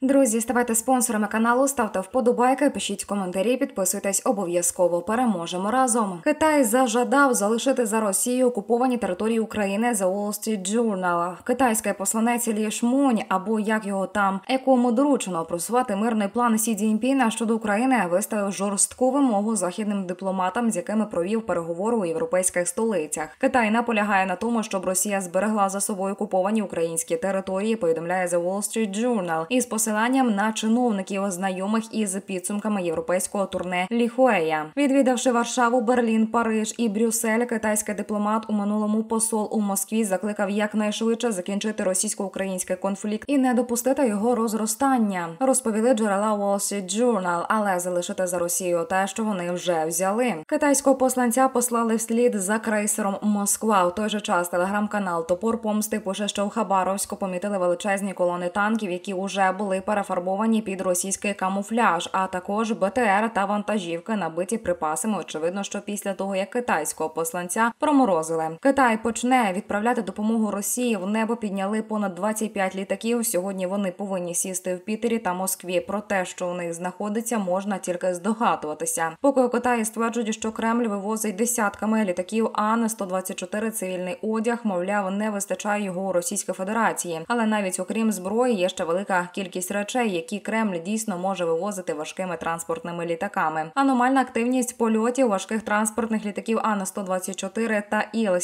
Друзі, ставайте спонсорами каналу, ставте вподобайки, пишіть коментарі, підписуйтесь обов'язково. Переможемо разом. Китай зажадав залишити за Росією окуповані території України. The Wall Street Journal. Китайський посланець Лі Шмунь, або як його там, якому доручено просувати мирний план Сі Цзіньпіна щодо України, виставив жорстку вимогу західним дипломатам, з якими провів переговори у європейських столицях. Китай наполягає на тому, щоб Росія зберегла за собою окуповані українські території, повідомляє The Wall Street Journal, із посиланням на чиновників, знайомих із підсумками європейського турне Ліхуея. Відвідавши Варшаву, Берлін, Париж і Брюссель, китайський дипломат, у минулому посол у Москві, закликав якнайшвидше закінчити російсько-український конфлікт і не допустити його розростання, розповіли джерела Wall Street Journal, але залишити за Росією те, що вони вже взяли. Китайського посланця послали вслід за крейсером Москва. В той же час телеграм-канал «Топор помсти» пише, що в Хабаровську помітили величезні колони танків, які уже були перефарбовані під російський камуфляж, а також БТР та вантажівки, набиті припасами. Очевидно, що після того, як китайського посланця проморозили. Китай почне відправляти допомогу Росії. В небо підняли понад 25 літаків. Сьогодні вони повинні сісти в Пітері та Москві. Про те, що у них знаходиться, можна тільки здогадуватися. Поки у Китаї стверджують, що Кремль вивозить десятками літаків Ан-124 цивільний одяг, мовляв, не вистачає його у Російській Федерації. Але навіть окрім зброї є ще велика кількість речей, які Кремль дійсно може вивозити важкими транспортними літаками. Аномальна активність польотів важких транспортних літаків Ан-124 та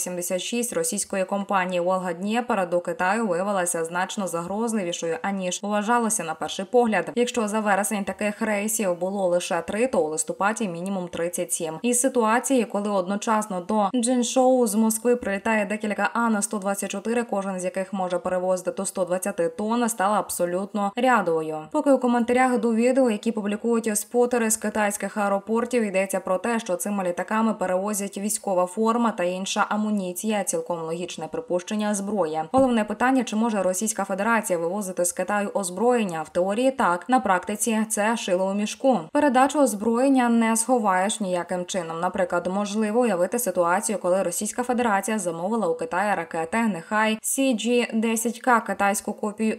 Іл-76 російської компанії «Волга-Дніпр» до Китаю виявилася значно загрозливішою, аніж вважалося на перший погляд. Якщо за вересень таких рейсів було лише 3, то у листопаді мінімум 37. Із ситуації, коли одночасно до Джиншоу з Москви прилітає декілька Ан-124, кожен з яких може перевозити до 120 тонн, стала абсолютно рядовою. Поки у коментарях до відео, які публікують спотери з китайських аеропортів, йдеться про те, що цими літаками перевозять військова форма та інша амуніція, цілком логічне припущення зброя. Головне питання, чи може Російська Федерація вивозити з Китаю озброєння? В теорії так, на практиці це шило у мішку. Передачу озброєння не сховаєш ніяким чином. Наприклад, можливо уявити ситуацію, коли Російська Федерація замовила у Китаї ракети, нехай CG-10К, китайську копію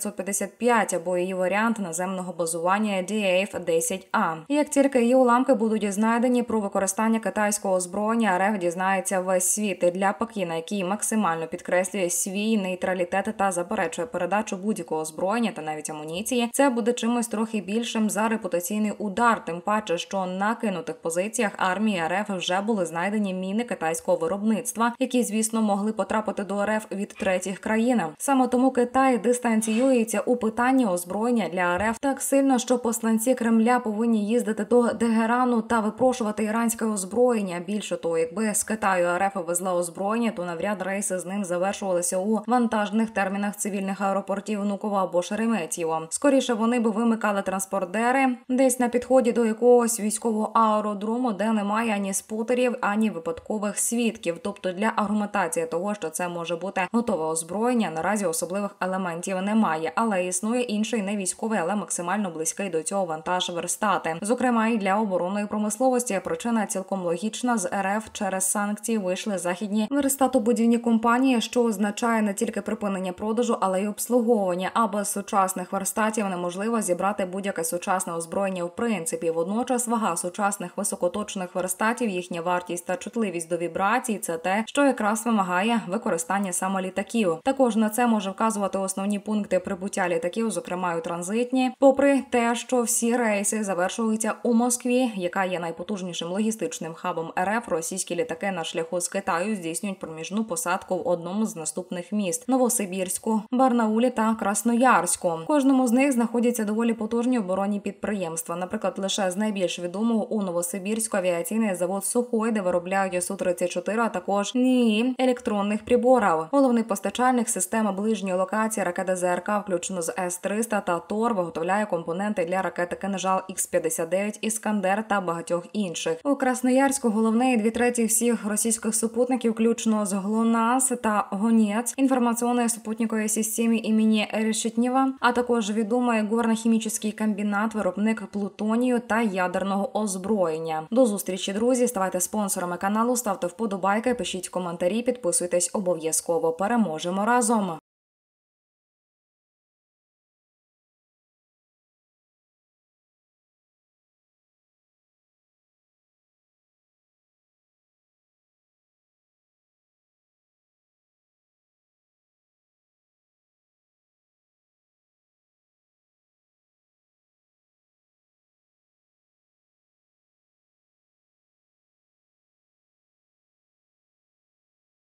X-555 або її варіант наземного базування DAF-10A. Як тільки її уламки будуть знайдені, про використання китайського озброєння РФ дізнається весь світ. І для Пекіна, який максимально підкреслює свій нейтралітет та заперечує передачу будь-якого озброєння та навіть амуніції, це буде чимось трохи більшим за репутаційний удар, тим паче, що на кинутих позиціях армії РФ вже були знайдені міни китайського виробництва, які, звісно, могли потрапити до РФ від третіх країн. Саме тому Китай дистанціюється у питанні озброєння для РФ так сильно, що посланці Кремля повинні їздити до Тегерану та випрошувати іранське озброєння. Більше того, якби з Китаю РФ везла озброєння, то навряд рейси з ним завершувалися у вантажних термінах цивільних аеропортів Внуково або Шереметьєво. Скоріше вони би вимикали транспордери десь на підході до якогось військового аеродрому, де немає ані спотерів, ані випадкових свідків. Тобто для аргументації того, що це може бути готове озброєння, наразі особливих елементів немає. Але існує інший не військовий, але максимально близький до цього вантаж верстати. Зокрема, і для оборонної промисловості. Причина цілком логічна. З РФ через санкції вийшли західні верстатобудівні компанії, що означає не тільки припинення продажу, але й обслуговування. А без сучасних верстатів неможливо зібрати будь-яке сучасне озброєння в принципі. Водночас вага сучасних високоточних верстатів, їхня вартість та чутливість до вібрацій – це те, що якраз вимагає використання саме літаків. Також на це може вказувати основні пункти прибуття літаків, зокрема у транзитні. Попри те, що всі рейси завершуються у Москві, яка є найпотужнішим логістичним хабом РФ, російські літаки на шляху з Китаю здійснюють проміжну посадку в одному з наступних міст – Новосибірську, Барнаулі та Красноярську. В кожному з них знаходяться доволі потужні оборонні підприємства. Наприклад, лише з найбільш відомого у Новосибірську авіаційний завод «Сухой», де виробляють Су-34, а також НІІ електронних приборів. Головний постачальник системи ближньої локації ракети ЗРК, включно з С-300 та ТОР, виготовляє компоненти для ракети «Кинжал Х-59», «Іскандер» та багатьох інших. У Красноярську головне 2/3 всіх російських супутників, включно з ГЛОНАСС та ГОНЕЦ, інформаційної супутникової системи імені Решетнєва, а також відомий горно-хімічний комбінат, виробник плутонію та ядерного озброєння. До зустрічі, друзі! Ставайте спонсорами каналу, ставте вподобайки, пишіть коментарі, підписуйтесь обов'язково. Переможемо разом!